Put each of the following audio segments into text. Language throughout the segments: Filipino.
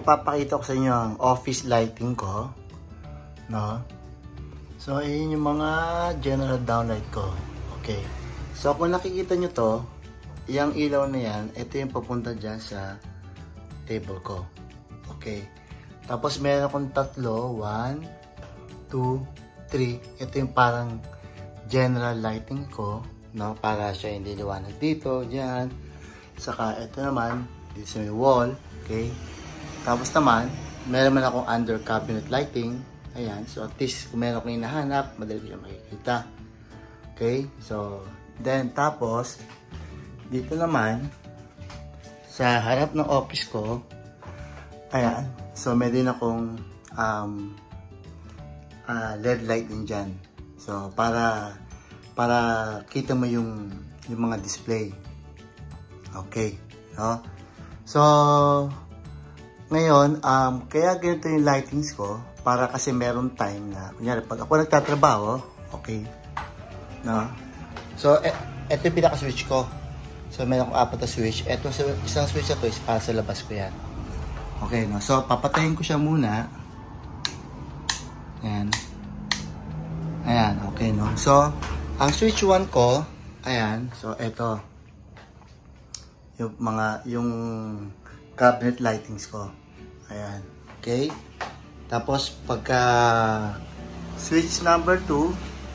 papakita ko sa inyo ang office lighting ko, no? So, ayun yung mga general downlight ko. Okay. So, kung nakikita nyo to, yung ilaw na yan, ito yung papunta dyan sa table ko. Okay. Tapos, meron akong tatlo. 1, 2, 3. Ito yung parang general lighting ko, no? Para siya hindi liwanag dito, dyan. Saka, ito naman, dito sa may wall. Okay. Tapos naman, meron man akong under cabinet lighting. Ayan. So, at least, kung meron akong hinahanap, madali ko siya makikita. Okay. So, then, tapos, dito naman, sa harap ng office ko, ayan. So, meron akong LED light din dyan. So, para kita mo yung mga display. Okay. No? So, ngayon, kaya ganito yung lightings ko, para kasi meron time na, kunyari, pag ako nagtatrabaho, okay, no? So, ito yung pinaka-switch ko. So, meron akong 4 na switch. Ito, isang switch na to is para sa labas ko yan. Okay, no? So, papatayin ko siya muna. Ayan. Ayan, okay, no? So, ang switch 1 ko, ayan, so, ito. Yung cabinet lightings ko. Ayan. Okay. Tapos, pagka switch number 2,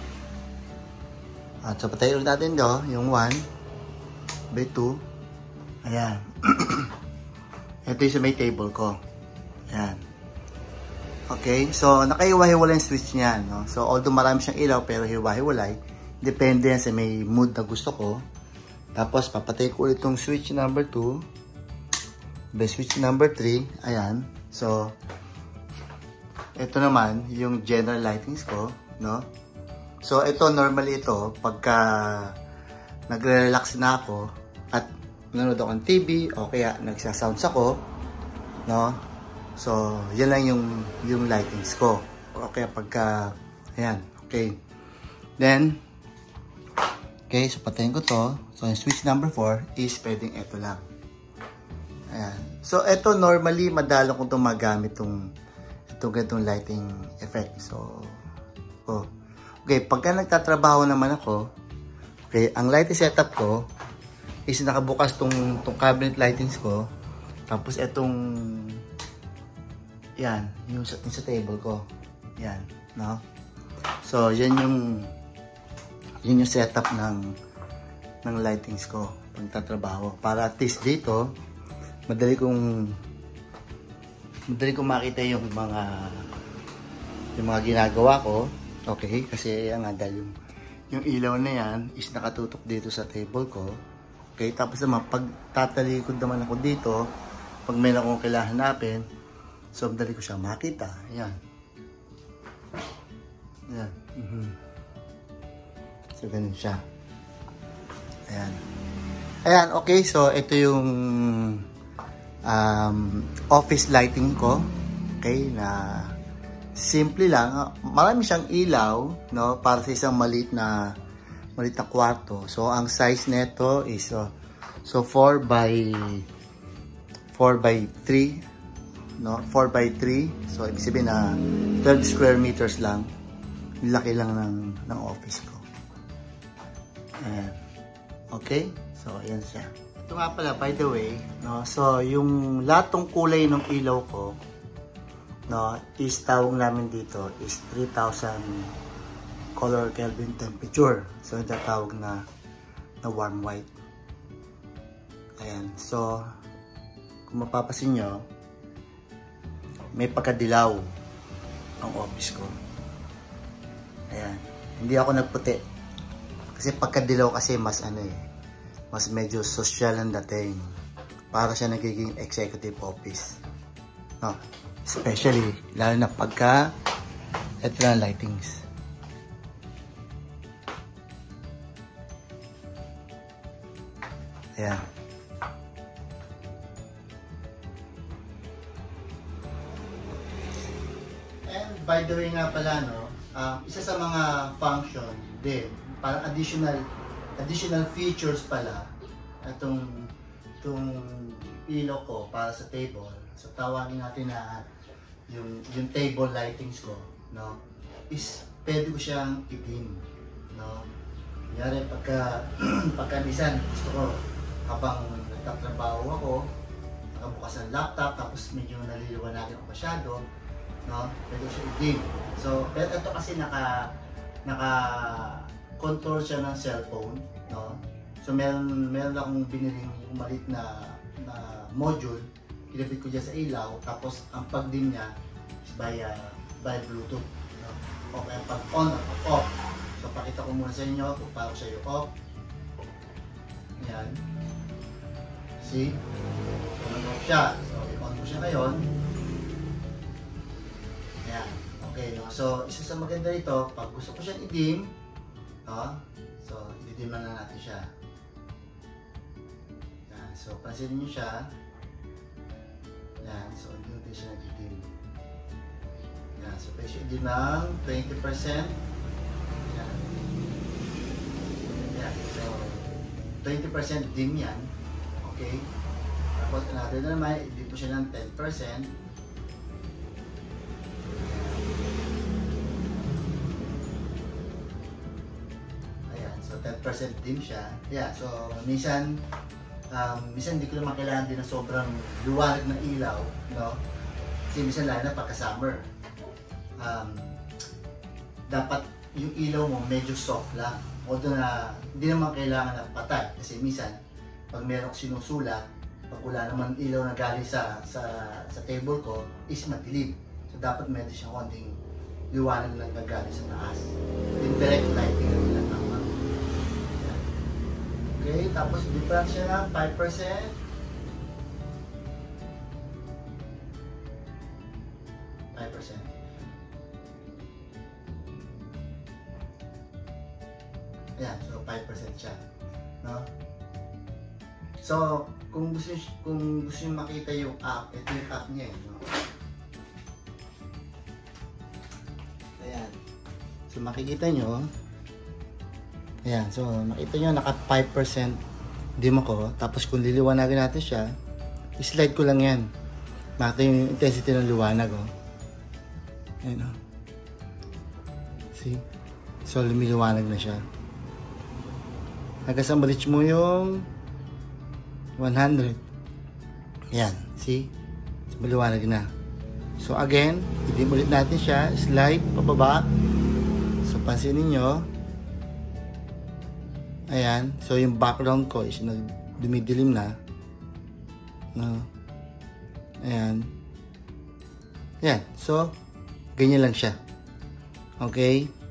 at so patayin ulit natin do, yung 1 by 2. Ayan. Ito yung sa may table ko. Ayan. Okay. So, nakaiwa-hiwalay yung switch niyan. No? So, although marami siyang ilaw, pero hiwa-hiwalay. Depende yan sa may mood na gusto ko. Tapos, papatay ko ulit itong switch number 2. By switch number 3. Ayan. So, ito naman, yung general lightings ko. No? So, ito, normally ito, pagka nagre-relax na ako at nanonood ako ng TV o kaya nagsasounds ako. No? So, yan lang yung lightings ko. O kaya pagka, ayan. Okay. Then, okay, so patayin ko to. So, yung switch number 4 is pwedeng ito lang. Ayan. So, ito normally, madalo kong itong magamit itong ganitong lighting effect. So, oh. Okay, pagka nagtatrabaho naman ako, okay, ang lighting setup ko is nakabukas tong cabinet lightings ko. Tapos, itong, yan, yung sa table ko. Yan, no? So, yan yung setup ng lightings ko pagtatrabaho. Para at least dito, madali kong makita yung mga ginagawa ko. Okay, kasi yan nga, dahil yung ilaw na yan is nakatutok dito sa table ko. Okay, tapos naman, pag tatalikod naman ako dito, pag may akong kailangan hanapin, so madali ko siya makita. Ayan. Ayan. So, ganun siya. Ayan. Ayan, okay. So, ito yung office lighting ko. Okay, na simple lang. Marami siyang ilaw, no, para sa isang maliit na kwarto. So, ang size nito is so 4 by 3, no, 4 by 3. So, ibig sabihin na 12 square meters lang. Laki lang ng office ko. Ayan. Okay? So, ayan siya. Ito nga pala, by the way, no, so, yung lahat ng kulay ng ilaw ko, no, is tawag namin dito is 3,000 color Kelvin temperature. So, ito tawag na warm white. Ayan. So, kung mapapasin nyo, may pagkadilaw ang office ko. Ayan. Hindi ako nagputi. Kasi pagkadilaw kasi mas mas medyo social ang dating. Para siya nagiging executive office. No? Especially, lalo na pagka ito na lightings. Ayan. And by the way nga pala, no, isa sa mga function din, parang additional features pala itong ilaw ko para sa table. So tawagin natin na yung table lightings ko, no, is pwede ko siyang i-dim, no. Kunyari pagka minsan gusto ko habang nagtatrabaho ako, nakabukas ang laptop tapos medyo naliliwanagan ako masyado, no, pwede ko siya i-dim. So pero ito kasi naka control siya ng cellphone, no. So meron akong biniling malit na module, kinabit ko dyan sa ilaw, tapos ang pag-dim niya is by Bluetooth, no? O kaya pag on at off. So pakita ko muna sa inyo kung paano siya yung off. Yan. See? So nag-off siya. So i-on ko siya ngayon. Ayan. Okay, no? So isa sa maganda rito, pag gusto ko siyang i-dim, no? So i-dim na natin siya. Yan. So pansinin niyo siya. Yan. So hindi siya nag-dim. Yan. So pwede siya i-dim ng 20%. Yan. Yan. So 20% dim yan. Okay. Tapos natin na naman, i-dim po siya ng 10%. Ayan. So 10% dim siya. Yeah. So minsan hindi ko naman kailangan din ng sobrang liwanag ng ilaw, no? Kasi minsan lalo na pagka-summer, dapat yung ilaw mo medyo soft lang. Although na hindi naman kailangan ng patay. Kasi minsan, pag meron sinusulat, pag wala naman ilaw na galing sa table ko, is madilim. So dapat medyo siyang konting liwanag lang na galing sa taas. Yung direct lighting na tinatawag. Okay, tapos different siya ng 5%. 5%. Ayan, so 5% siya, no? So, kung gusto niyo makita yung app, ito yung app niya, no? Ayan. So, makikita niyo. Ayan, so makita nyo, naka 5% dim ako. Tapos kung liliwanagin natin siya, i-slide ko lang yan. Makita yung intensity ng liwanag, oh. Ayan, oh. See? So, lumiliwanag na siya. Hanggang sa ma-reach mo yung 100. Ayan, see? So, maliwanag na. So, again, i-dim ulit natin siya. Slide, pababa. So, pansinin nyo. Ayan, so yung background ko is dumidilim na. No. Ayan. Ayan, so ganyan lang siya. Okay?